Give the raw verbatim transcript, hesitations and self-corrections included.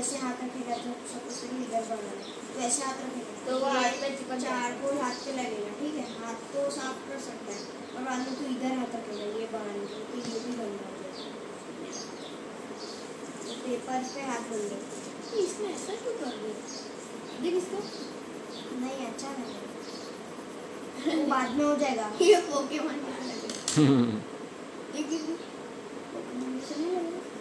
ऐसे हाथ रखेगा तो सपोज करिए इधर बनाना है तो ऐसे हाथ रखेगा तो वो हाथ पे चिपक चारकोल हाथ पे लगेगा, ठीक है। हाथ तो साफ कर सकता है और बाद में तो इधर हाथ रखेगा ये बनाने के लिए, तो ये भी गंदा हो जाएगा। तो पेपर पे हाथ बन गया। इसमें ऐसा क्यों कर दिया? देख इसको। नहीं अच्छा नहीं वो बाद में हो जाएगा। ये पोकेमॉन की तरह है। ये क्यों? पोकेमॉन जैसा नहीं लगेगा।